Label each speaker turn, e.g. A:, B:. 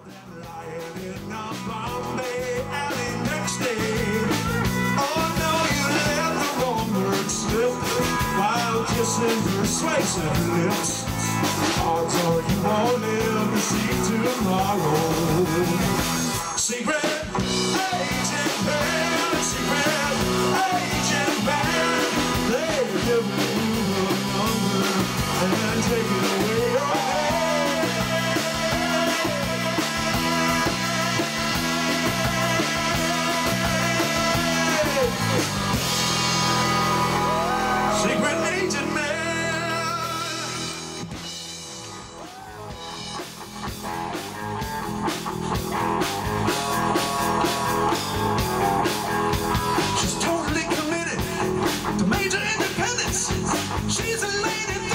A: Lying in a Bombay alley next day. Oh no, you let the wrong word slip while kissing persuasive lips. Odds are you won't live to see tomorrow. Secret agent man, secret agent man, they're giving you a number and taking away your head. Secret agent man. She's totally committed to major independence. She's a lady.